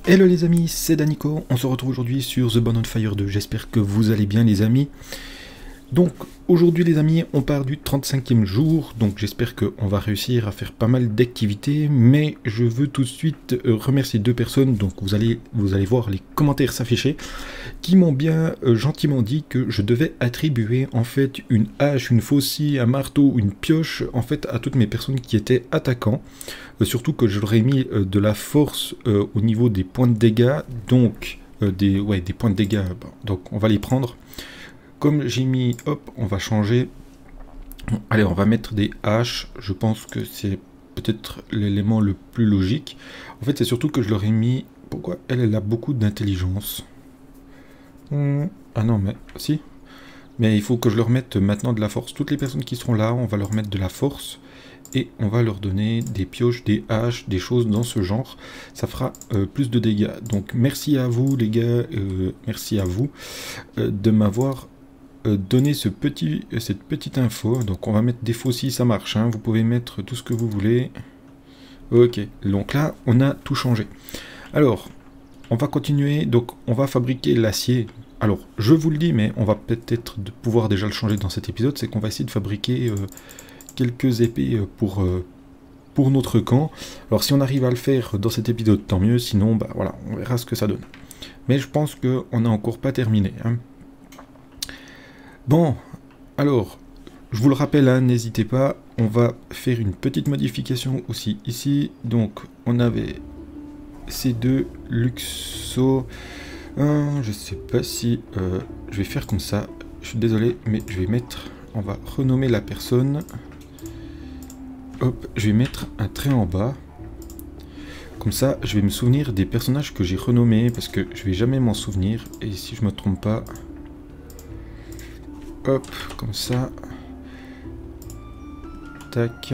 Hello les amis, c'est Danico, on se retrouve aujourd'hui sur The Bond on Fire 2, j'espère que vous allez bien les amis. Donc aujourd'hui les amis, on part du 35e jour, donc j'espère qu'on va réussir à faire pas mal d'activités, mais je veux tout de suite remercier deux personnes, donc vous allez voir les commentaires s'afficher, qui m'ont bien gentiment dit que je devais attribuer en fait une hache, une faucille, un marteau, une pioche en fait à toutes mes personnes qui étaient attaquants. Surtout que je leur ai mis de la force au niveau des points de dégâts, donc des points de dégâts, donc on va les prendre. Comme j'ai mis, hop, on va changer. Allez, on va mettre des haches, je pense que c'est peut-être l'élément le plus logique. En fait, c'est surtout que je leur ai mis, pourquoi elle a beaucoup d'intelligence. Ah non, mais si. Mais il faut que je leur mette maintenant de la force. Toutes les personnes qui seront là, on va leur mettre de la force. Et on va leur donner des pioches, des haches, des choses dans ce genre. Ça fera plus de dégâts. Donc merci à vous les gars, merci à vous de m'avoir donné cette petite info. Donc on va mettre des faucilles, ça marche, hein. Vous pouvez mettre tout ce que vous voulez. Ok, donc là on a tout changé. Alors, on va continuer, donc on va fabriquer l'acier. Alors, je vous le dis, mais on va peut-être pouvoir déjà le changer dans cet épisode, c'est qu'on va essayer de fabriquer quelques épées pour notre camp. Alors si on arrive à le faire dans cet épisode, tant mieux, sinon bah voilà, on verra ce que ça donne. Mais je pense qu'on n'a encore pas terminé, hein. Bon, alors, je vous le rappelle, hein, n'hésitez pas, on va faire une petite modification aussi ici. Donc on avait ces deux Luxo, je sais pas si je vais faire comme ça, je suis désolé, mais je vais mettre, on va renommer la personne. Hop, je vais mettre un trait en bas. Comme ça, je vais me souvenir des personnages que j'ai renommés, parce que je vais jamais m'en souvenir. Et si je me trompe pas... Hop, comme ça. Tac.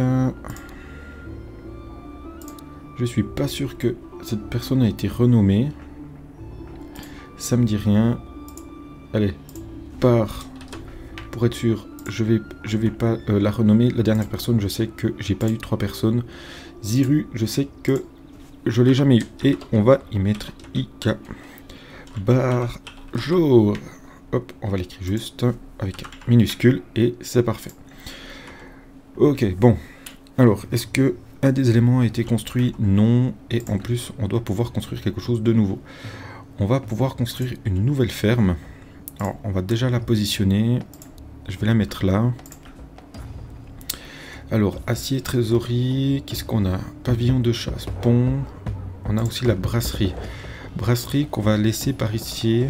Je suis pas sûr que cette personne a été renommée. Ça me dit rien. Allez, pour être sûr... Je vais pas la renommer. La dernière personne, je sais que j'ai pas eu 3 personnes. Ziru, je sais que je l'ai jamais eu. Et on va y mettre IK. Barjo. Hop, on va l'écrire juste avec un minuscule et c'est parfait. Ok, bon. Alors, est-ce que un des éléments a été construit? Non. Et en plus, on doit pouvoir construire quelque chose de nouveau. On va pouvoir construire une nouvelle ferme. Alors, on va déjà la positionner. Je vais la mettre là. Alors, acier, trésorerie, qu'est-ce qu'on a? Pavillon de chasse, pont. On a aussi la brasserie. Brasserie qu'on va laisser par ici.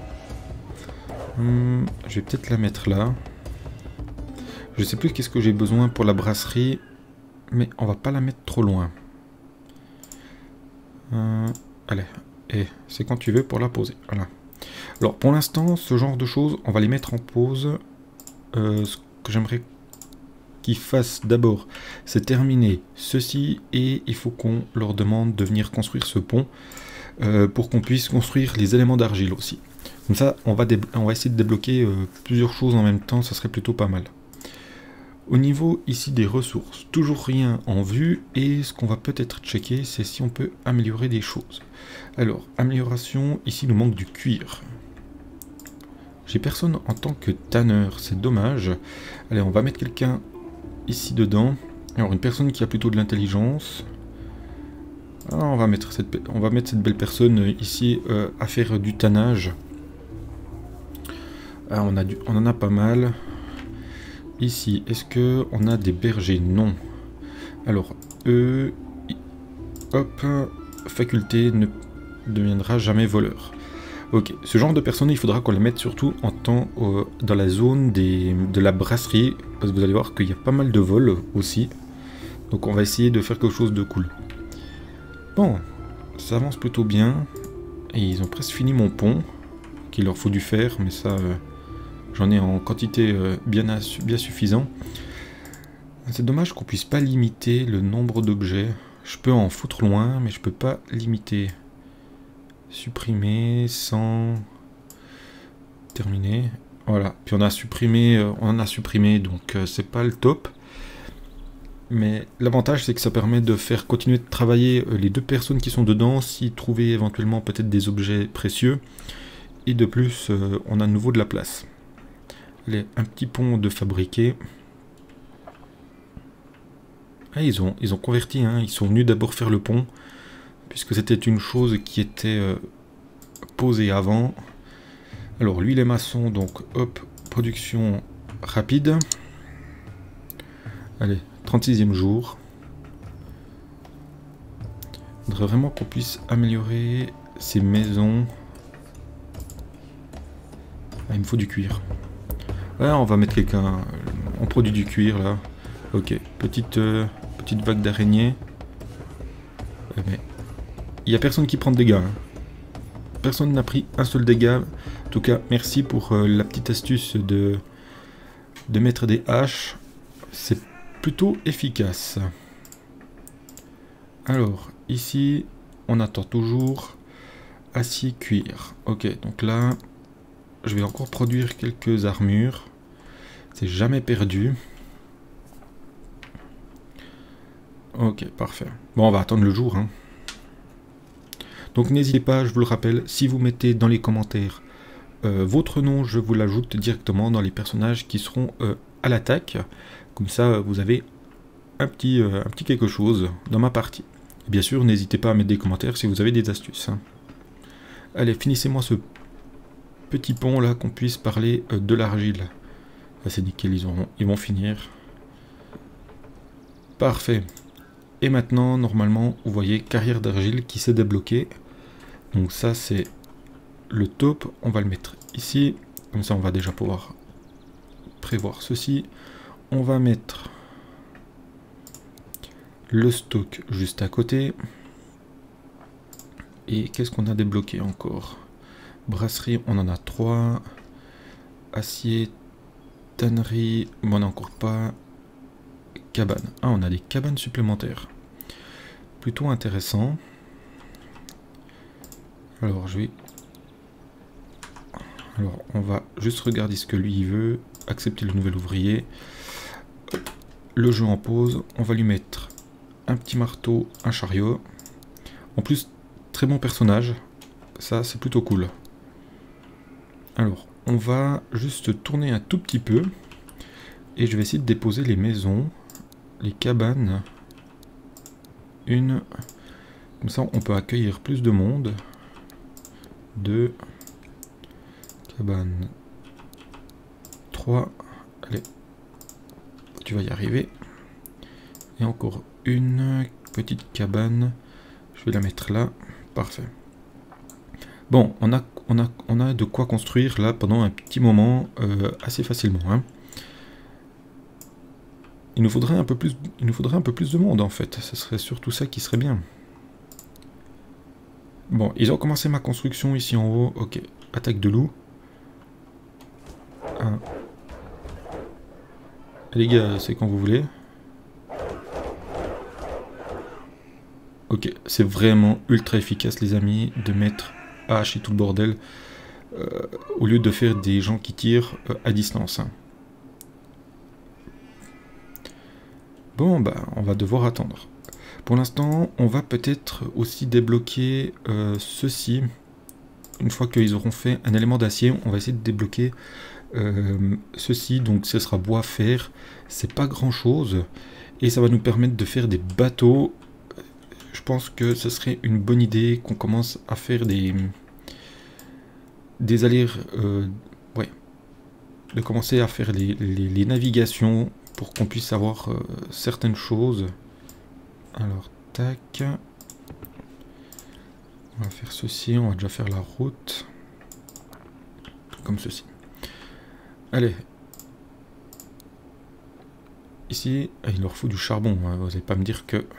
Je vais peut-être la mettre là. Je sais plus qu'est-ce que j'ai besoin pour la brasserie. Mais on va pas la mettre trop loin. Allez, et c'est quand tu veux pour la poser. Voilà. Alors, pour l'instant, ce genre de choses, on va les mettre en pause. Ce que j'aimerais qu'ils fassent d'abord, c'est terminer ceci et il faut qu'on leur demande de venir construire ce pont pour qu'on puisse construire les éléments d'argile aussi. Comme ça, on va essayer de débloquer plusieurs choses en même temps, ça serait plutôt pas mal. Au niveau ici des ressources, toujours rien en vue et ce qu'on va peut-être checker, c'est si on peut améliorer des choses. Alors, amélioration, ici il nous manque du cuir. J'ai personne en tant que tanneur, c'est dommage. Allez, on va mettre quelqu'un ici dedans. Alors, une personne qui a plutôt de l'intelligence. On va mettre cette belle personne ici à faire du tannage. Ah, on en a pas mal. Ici, est-ce que on a des bergers? Non. Alors, hop, faculté ne deviendra jamais voleur. Ok, ce genre de personnes, il faudra qu'on les mette surtout en temps dans la zone de la brasserie, parce que vous allez voir qu'il y a pas mal de vols aussi. Donc on va essayer de faire quelque chose de cool. Bon, ça avance plutôt bien. Et ils ont presque fini mon pont, qu'il leur faut du fer, mais ça, j'en ai en quantité bien suffisant. C'est dommage qu'on puisse pas limiter le nombre d'objets. Je peux en foutre loin, mais je peux pas limiter. Supprimer, sans... Terminer. Voilà. Puis on en a supprimé, donc c'est pas le top. Mais l'avantage, c'est que ça permet de faire continuer de travailler les deux personnes qui sont dedans, s'y trouver éventuellement peut-être des objets précieux. Et de plus, on a de nouveau de la place. Allez, un petit pont de fabriquer. Ah, ils ont converti, hein. Ils sont venus d'abord faire le pont, puisque c'était une chose qui était posée avant. Alors, lui, il est maçon, donc hop, production rapide. Allez, 36e jour. Il faudrait vraiment qu'on puisse améliorer ces maisons. Ah, il me faut du cuir. Ouais, on va mettre quelqu'un. On produit du cuir là. Ok, petite vague d'araignées. Mais il n'y a personne qui prend de dégâts. Hein. Personne n'a pris un seul dégât. En tout cas, merci pour la petite astuce de mettre des haches. C'est plutôt efficace. Alors, ici, on attend toujours acier cuir. Ok, donc là, je vais encore produire quelques armures. C'est jamais perdu. Ok, parfait. Bon, on va attendre le jour. Hein. Donc n'hésitez pas, je vous le rappelle, si vous mettez dans les commentaires votre nom, je vous l'ajoute directement dans les personnages qui seront à l'attaque. Comme ça, vous avez un petit quelque chose dans ma partie. Et bien sûr, n'hésitez pas à mettre des commentaires si vous avez des astuces. Hein. Allez, finissez-moi ce petit pont là, qu'on puisse parler de l'argile. C'est nickel, ils vont finir. Parfait. Et maintenant, normalement, vous voyez carrière d'argile qui s'est débloquée. Donc ça, c'est le top. On va le mettre ici. Comme ça, on va déjà pouvoir prévoir ceci. On va mettre le stock juste à côté. Et qu'est-ce qu'on a débloqué encore? Brasserie, on en a 3. Acier, tannerie, on n'en a encore pas. Cabane. Ah, on a des cabanes supplémentaires. Plutôt intéressant. Alors, on va juste regarder ce que lui il veut. Accepter le nouvel ouvrier. Le jeu en pause. On va lui mettre un petit marteau, un chariot. En plus, très bon personnage. Ça, c'est plutôt cool. Alors, on va juste tourner un tout petit peu. Et je vais essayer de déposer les maisons. Les cabanes. Une. Comme ça, on peut accueillir plus de monde. 2. Cabane. 3. Allez. Tu vas y arriver. Et encore une petite cabane. Je vais la mettre là. Parfait. Bon, on a de quoi construire là pendant un petit moment assez facilement. Hein. Il nous faudrait un peu plus de monde en fait. Ce serait surtout ça qui serait bien. Bon, ils ont commencé ma construction ici en haut. Ok, attaque de loup. Les gars, c'est quand vous voulez. Ok, c'est vraiment ultra efficace les amis de mettre hache et tout le bordel au lieu de faire des gens qui tirent à distance. Hein. Bon, bah, on va devoir attendre. Pour l'instant, on va peut-être aussi débloquer ceci. Une fois qu'ils auront fait un élément d'acier, on va essayer de débloquer ceci. Donc, ce sera bois, fer. C'est pas grand-chose. Et ça va nous permettre de faire des bateaux. Je pense que ce serait une bonne idée qu'on commence à faire des allers... ouais. De commencer à faire les navigations pour qu'on puisse avoir certaines choses. Alors, tac. On va faire ceci, on va déjà faire la route. Comme ceci. Allez. Ici, il leur faut du charbon. Hein. Vous n'allez pas me dire que...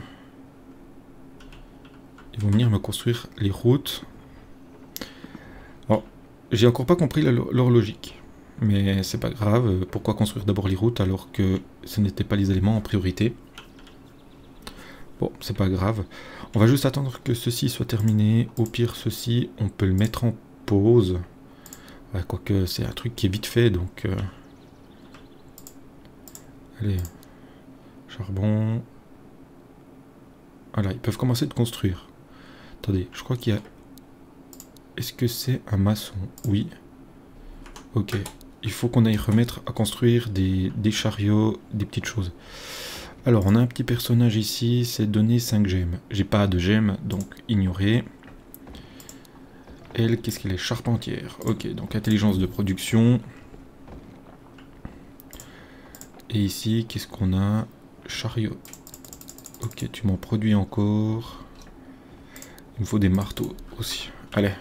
Ils vont venir me construire les routes. Alors, j'ai encore pas compris leur logique. Mais c'est pas grave. Pourquoi construire d'abord les routes alors que ce n'était pas les éléments en priorité? Bon, c'est pas grave. On va juste attendre que ceci soit terminé. Au pire, ceci, on peut le mettre en pause. Ouais, quoique, c'est un truc qui est vite fait, donc... Allez. Charbon. Voilà, ils peuvent commencer de construire. Attendez, je crois qu'il y a... Est-ce que c'est un maçon? Oui. Ok. Il faut qu'on aille remettre à construire des chariots, des petites choses. Alors, on a un petit personnage ici, c'est donner 5 gemmes. J'ai pas de gemmes, donc ignorer. Elle, qu'est-ce qu'elle est? Charpentière. Ok, donc intelligence de production. Et ici, qu'est-ce qu'on a? Chariot. Ok, tu m'en produis encore. Il me faut des marteaux aussi. Allez.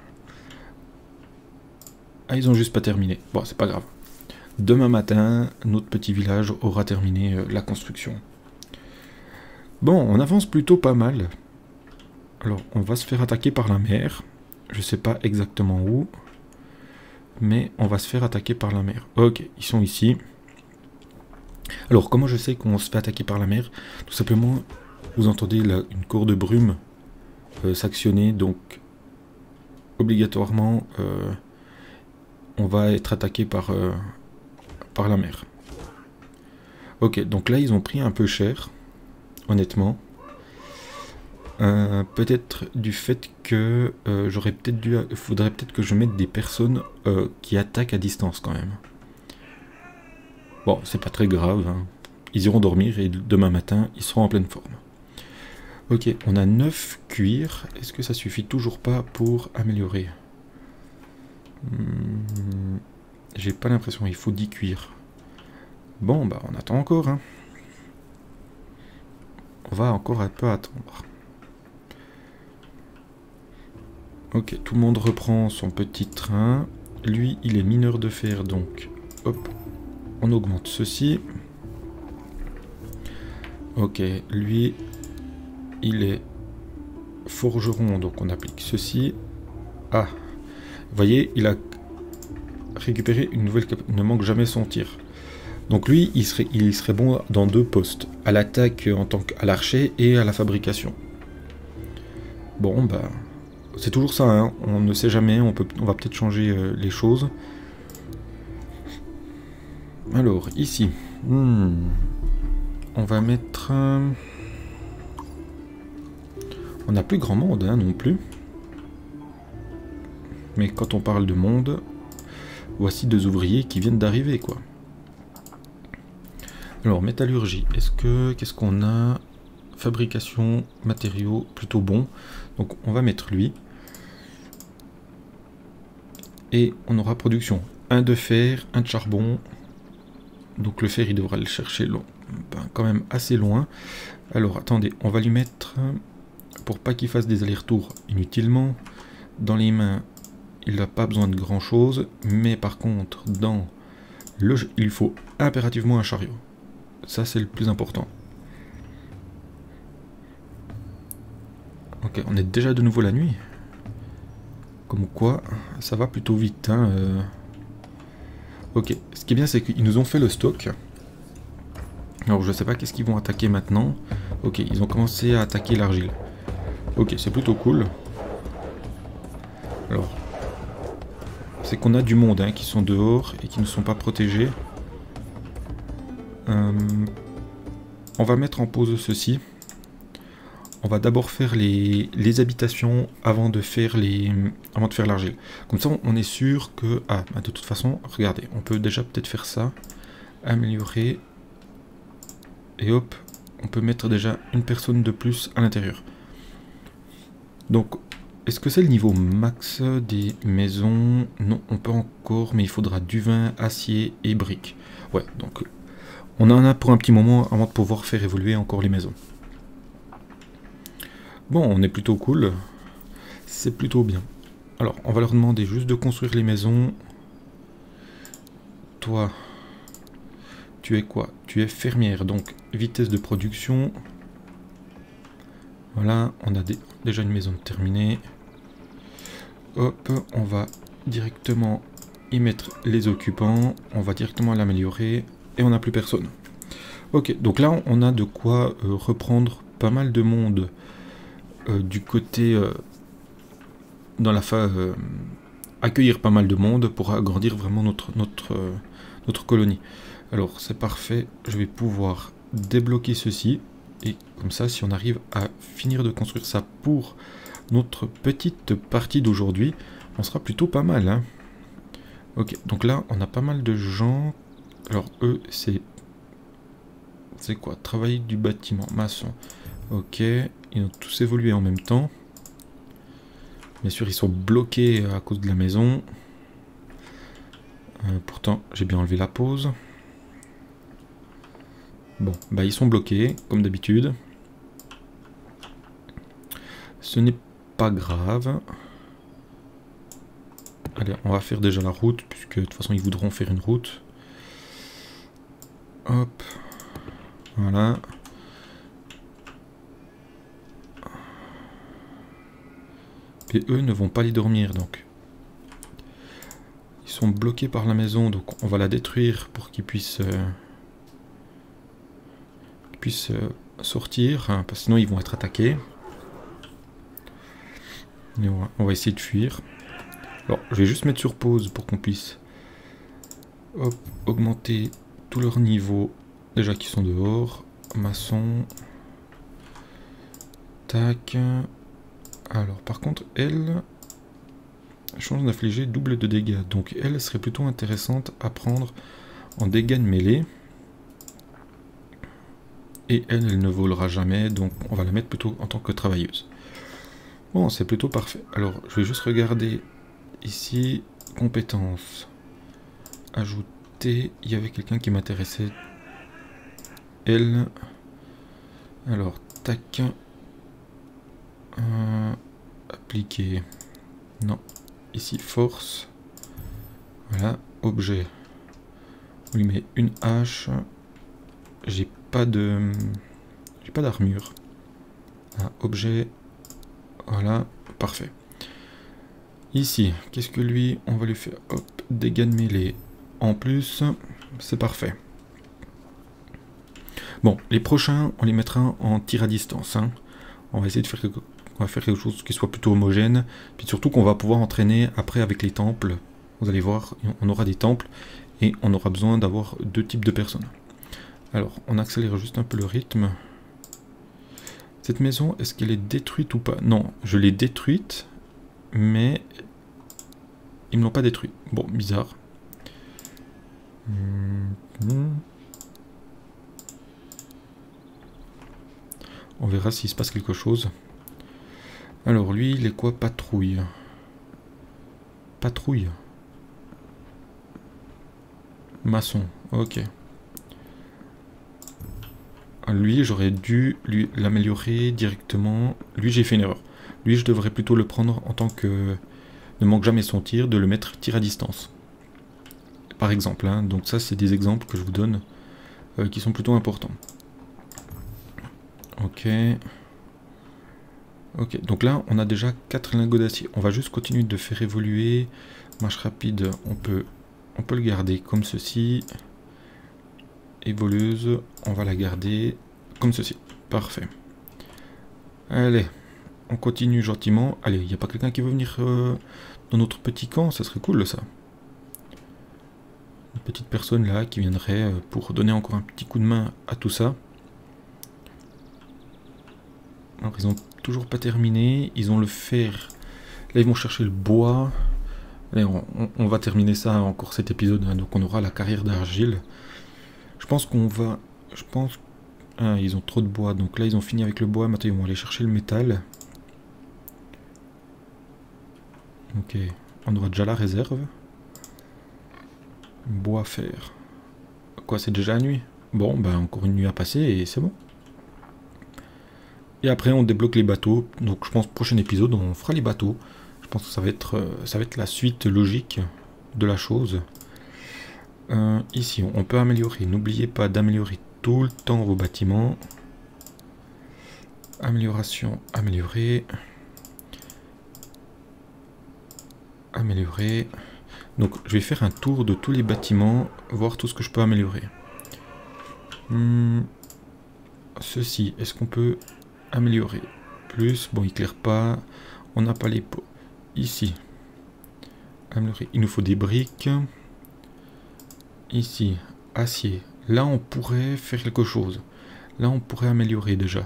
Ah, ils ont juste pas terminé. Bon, c'est pas grave. Demain matin, notre petit village aura terminé la construction. Bon, on avance plutôt pas mal. Alors, on va se faire attaquer par la mer. Je sais pas exactement où. Mais on va se faire attaquer par la mer. Ok, ils sont ici. Alors, comment je sais qu'on se fait attaquer par la mer? Tout simplement, vous entendez une cour de brume s'actionner. Donc, obligatoirement, on va être attaqué par la mer. Ok, donc là, ils ont pris un peu cher, honnêtement. Peut-être du fait que faudrait peut-être que je mette des personnes qui attaquent à distance quand même. Bon, c'est pas très grave, hein. Ils iront dormir et demain matin, ils seront en pleine forme. Ok, on a 9 cuirs. Est-ce que ça suffit toujours pas pour améliorer? J'ai pas l'impression, il faut 10 cuirs. Bon, bah on attend encore, hein. On va encore un peu attendre. Ok, tout le monde reprend son petit train. Lui, il est mineur de fer, donc hop, on augmente ceci. Ok, lui, il est forgeron, donc on applique ceci. Ah, vous voyez, il a récupéré une nouvelle capacité, ne manque jamais son tir. Donc lui, il serait bon dans 2 postes, à l'attaque en tant qu'à l'archer et à la fabrication. Bon, bah, c'est toujours ça, hein. On ne sait jamais, on va peut-être changer les choses. Alors, ici, on va mettre... On n'a plus grand monde, hein, non plus. Mais quand on parle de monde, voici 2 ouvriers qui viennent d'arriver, quoi. Alors, métallurgie, qu'est-ce qu'on a? Fabrication, matériaux, plutôt bon. Donc, on va mettre lui. Et on aura production. Un de fer, un de charbon. Donc, le fer, il devra le chercher quand même assez loin. Alors, attendez, on va lui mettre... Pour pas qu'il fasse des allers-retours inutilement. Dans les mains, il n'a pas besoin de grand-chose. Mais par contre, il faut impérativement un chariot. Ça, c'est le plus important. Ok, on est déjà de nouveau la nuit. Comme quoi, ça va plutôt vite, hein. Ok, ce qui est bien, c'est qu'ils nous ont fait le stock. Alors, je sais pas qu'est-ce qu'ils vont attaquer maintenant. Ok, ils ont commencé à attaquer l'argile. Ok, c'est plutôt cool. Alors, c'est qu'on a du monde, hein, qui sont dehors et qui ne sont pas protégés. On va mettre en pause ceci. On va d'abord faire les habitations avant de faire l'argile. Comme ça, on est sûr que... Ah, bah de toute façon, regardez, on peut déjà peut-être faire ça. Améliorer. Et hop, on peut mettre déjà une personne de plus à l'intérieur. Donc, est-ce que c'est le niveau max des maisons? Non, on peut encore, mais il faudra du vin, acier et briques. Ouais, donc on en a pour un petit moment avant de pouvoir faire évoluer encore les maisons. Bon, on est plutôt cool. C'est plutôt bien. Alors, on va leur demander juste de construire les maisons. Toi, tu es quoi? Tu es fermière, donc vitesse de production. Voilà, on a déjà une maison terminée. Hop, on va directement y mettre les occupants. On va directement l'améliorer. Et on n'a plus personne. Ok, donc là, on a de quoi reprendre pas mal de monde du côté... accueillir pas mal de monde pour agrandir vraiment notre colonie. Alors, c'est parfait. Je vais pouvoir débloquer ceci. Et comme ça, si on arrive à finir de construire ça pour notre petite partie d'aujourd'hui, on sera plutôt pas mal, hein. Ok, donc là, on a pas mal de gens. Alors eux, c'est quoi? Travailler du bâtiment, maçon. Ok, ils ont tous évolué en même temps. Bien sûr, ils sont bloqués à cause de la maison. Pourtant, j'ai bien enlevé la pause. Bon, bah ils sont bloqués, comme d'habitude. Ce n'est pas grave. Allez, on va faire déjà la route, puisque de toute façon, ils voudront faire une route. Hop. Voilà. Et eux ne vont pas y dormir, donc. Ils sont bloqués par la maison, donc on va la détruire pour qu'ils puissent... sortir, hein, parce que sinon ils vont être attaqués. Mais on va essayer de fuir. Alors, je vais juste mettre sur pause pour qu'on puisse hop, augmenter tout leur niveau. Déjà qu'ils sont dehors. Maçon. Tac. Alors, par contre, elle change d'infliger double de dégâts. Donc, elle serait plutôt intéressante à prendre en dégâts de mêlée. Et elle ne volera jamais, donc on va la mettre plutôt en tant que travailleuse. Bon, c'est plutôt parfait. Alors, je vais juste regarder ici, compétences. Ajouter, il y avait quelqu'un qui m'intéressait. Elle. Alors, tac. Appliquer. Non. Ici, force. Voilà, objet. On lui met une hache. J'ai pas d'armure. Ah, objet. Voilà, parfait. Ici, qu'est-ce que lui, on va lui faire? Hop, dégâts de mêlée. En plus, c'est parfait. Bon, les prochains, on les mettra en tir à distance, hein. On va essayer de faire quelque chose qui soit plutôt homogène. Puis surtout qu'on va pouvoir entraîner après avec les temples. Vous allez voir, on aura des temples et on aura besoin d'avoir deux types de personnes. Alors, on accélère juste un peu le rythme. Cette maison, est-ce qu'elle est détruite ou pas? Non, je l'ai détruite, mais ils ne l'ont pas détruite. Bon, bizarre. On verra s'il se passe quelque chose. Alors, lui, il est quoi? Patrouille. Patrouille. Maçon, ok. Lui, j'aurais dû l'améliorer directement. Lui, j'ai fait une erreur. Lui, je devrais plutôt le prendre en tant que... Ne manque jamais son tir, de le mettre tir à distance. Par exemple, hein. Donc ça, c'est des exemples que je vous donne qui sont plutôt importants. Ok. Ok, donc là, on a déjà 4 lingots d'acier. On va juste continuer de faire évoluer. Marche rapide, on peut le garder comme ceci. Évolueuse, on va la garder comme ceci. Parfait. Allez, on continue gentiment. Allez, il n'y a pas quelqu'un qui veut venir dans notre petit camp? Ça serait cool, ça. Une petite personne là qui viendrait pour donner encore un petit coup de main à tout ça. Alors, ils ont toujours pas terminé. Ils ont le fer. Là, ils vont chercher le bois. Allez, on va terminer ça encore cet épisode. Hein. Donc, on aura la carrière d'argile. Je pense qu'on va... Ah, ils ont trop de bois. Donc là, ils ont fini avec le bois. Maintenant, ils vont aller chercher le métal. Ok. On aura déjà la réserve. Bois, fer. Quoi, c'est déjà la nuit? Bon, ben, encore une nuit à passer et c'est bon. Et après, on débloque les bateaux. Donc, je pense, prochain épisode, on fera les bateaux. Je pense que ça va être la suite logique de la chose. Ici, on peut améliorer. N'oubliez pas d'améliorer tout le temps vos bâtiments. Amélioration, améliorer. Améliorer. Donc, je vais faire un tour de tous les bâtiments, voir tout ce que je peux améliorer. Ceci, est-ce qu'on peut améliorer? Plus, bon, il éclaire pas. On n'a pas les pots. Ici. Améliorer. Il nous faut des briques. Ici, acier. Là, on pourrait faire quelque chose. Là, on pourrait améliorer déjà.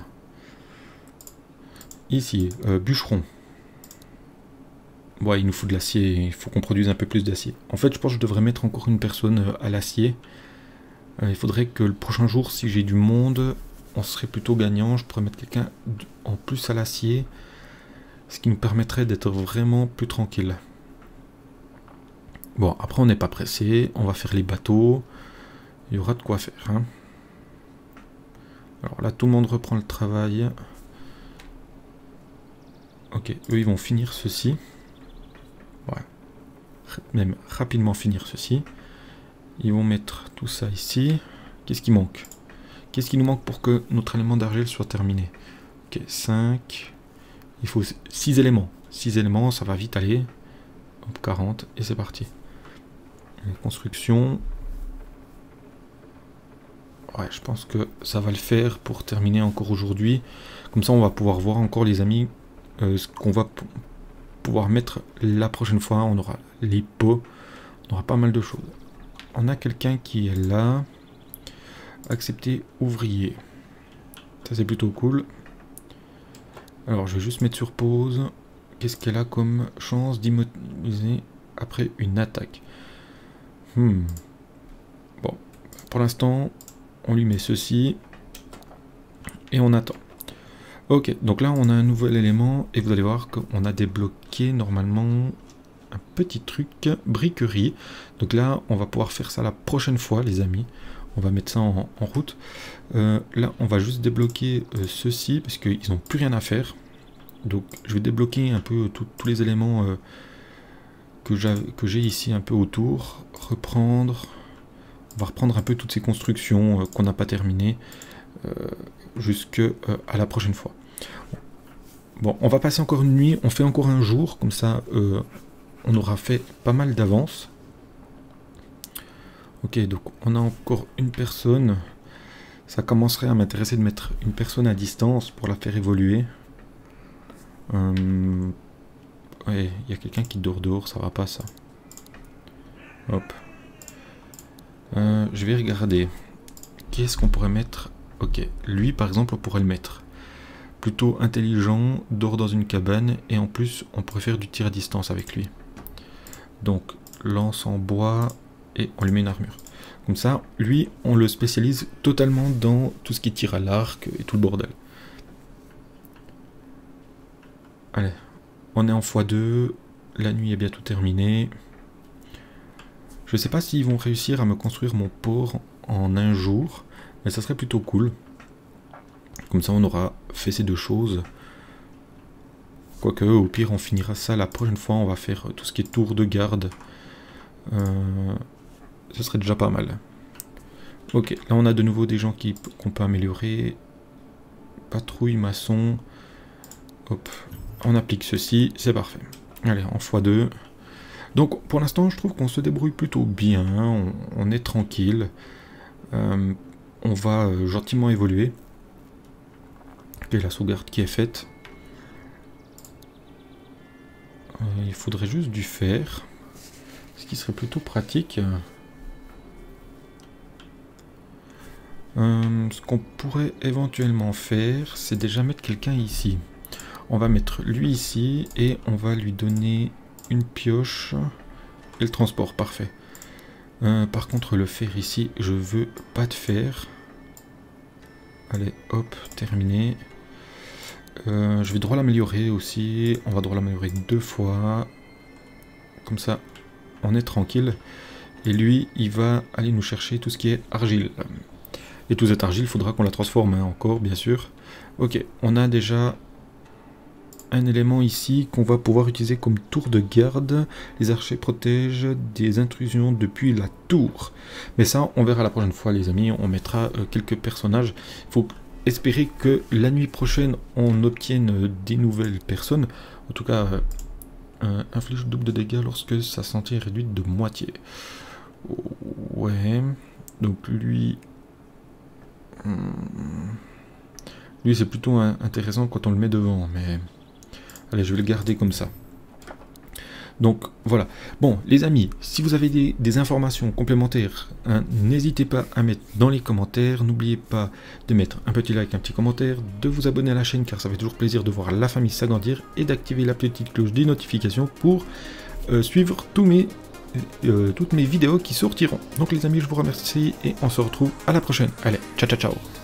Ici, bûcheron. Ouais, il nous faut de l'acier, il faut qu'on produise un peu plus d'acier. En fait, je pense que je devrais mettre encore une personne à l'acier. Il faudrait que le prochain jour, si j'ai du monde, on serait plutôt gagnant. Je pourrais mettre quelqu'un en plus à l'acier, ce qui nous permettrait d'être vraiment plus tranquille. Bon, après on n'est pas pressé, on va faire les bateaux. Il y aura de quoi faire. Hein. Alors là, tout le monde reprend le travail. Ok, eux ils vont finir ceci. Ouais. Même rapidement finir ceci. Ils vont mettre tout ça ici. Qu'est-ce qui manque? Qu'est-ce qui nous manque pour que notre élément d'argile soit terminé? Ok, 5. Il faut 6 éléments. 6 éléments, ça va vite aller. Hop, 40, et c'est parti. Construction. Ouais, je pense que ça va le faire pour terminer encore aujourd'hui. Comme ça, on va pouvoir voir encore, les amis, ce qu'on va pouvoir mettre la prochaine fois. On aura les pots, on aura pas mal de choses. On a quelqu'un qui est là. Accepter ouvrier. Ça, c'est plutôt cool. Alors, je vais juste mettre sur pause. Qu'est-ce qu'elle a comme chance d'immobiliser après une attaque? Bon, pour l'instant, on lui met ceci. Et on attend. Ok, donc là, on a un nouvel élément. Et vous allez voir qu'on a débloqué normalement un petit truc, briquerie. Donc là, on va pouvoir faire ça la prochaine fois, les amis. On va mettre ça en route. Là, on va juste débloquer ceci, parce qu'ils n'ont plus rien à faire. Donc, je vais débloquer un peu tous les éléments que j'ai ici un peu autour. Reprendre. On va reprendre un peu toutes ces constructions qu'on n'a pas terminées jusqu'à la prochaine fois. Bon, on va passer encore une nuit. On fait encore un jour, comme ça, on aura fait pas mal d'avance. Ok, donc on a encore une personne. Ça commencerait à m'intéresser de mettre une personne à distance pour la faire évoluer. Ouais, il y a quelqu'un qui dort dehors, ça va pas ça. Hop. Je vais regarder. Qu'est-ce qu'on pourrait mettre? Ok, lui par exemple on pourrait le mettre. Plutôt intelligent, dort dans une cabane, et en plus on pourrait faire du tir à distance avec lui. Donc lance en bois, et on lui met une armure. Comme ça, lui, on le spécialise totalement dans tout ce qui tire à l'arc et tout le bordel. Allez, on est en x2, la nuit est bientôt terminée. Je sais pas s'ils vont réussir à me construire mon port en un jour, mais ça serait plutôt cool. Comme ça, on aura fait ces deux choses. Quoique, au pire, on finira ça la prochaine fois. On va faire tout ce qui est tour de garde. Ce serait déjà pas mal. Ok, là on a de nouveau des gens qu'on peut améliorer. Patrouille, maçon. Hop, on applique ceci, c'est parfait. Allez, en x2. Donc pour l'instant, je trouve qu'on se débrouille plutôt bien. On est tranquille. On va gentiment évoluer. Ok, la sauvegarde qui est faite. Il faudrait juste du fer. Ce qui serait plutôt pratique. Ce qu'on pourrait éventuellement faire, c'est déjà mettre quelqu'un ici. On va mettre lui ici et on va lui donner une pioche et le transport, parfait. Par contre, le fer ici, je veux pas de fer. Allez, hop, terminé. Je vais droit l'améliorer aussi. On va droit l'améliorer 2 fois. Comme ça, on est tranquille. Et lui, il va aller nous chercher tout ce qui est argile. Et toute cette argile, il faudra qu'on la transforme encore, bien sûr. Ok, on a déjà un élément ici qu'on va pouvoir utiliser comme tour de garde. Les archers protègent des intrusions depuis la tour. Mais ça, on verra la prochaine fois, les amis. On mettra quelques personnages. Il faut espérer que la nuit prochaine, on obtienne des nouvelles personnes. En tout cas, inflige double de dégâts lorsque sa santé est réduite de moitié. Ouais. Donc lui... Lui, c'est plutôt intéressant quand on le met devant, mais... Allez, je vais le garder comme ça. Donc voilà. Bon les amis, si vous avez des informations complémentaires, hein, n'hésitez pas à mettre dans les commentaires. N'oubliez pas de mettre un petit like, un petit commentaire, de vous abonner à la chaîne car ça fait toujours plaisir de voir la famille s'agrandir, et d'activer la petite cloche des notifications pour suivre toutes mes vidéos qui sortiront. Donc les amis, je vous remercie et on se retrouve à la prochaine. Allez, ciao ciao ciao.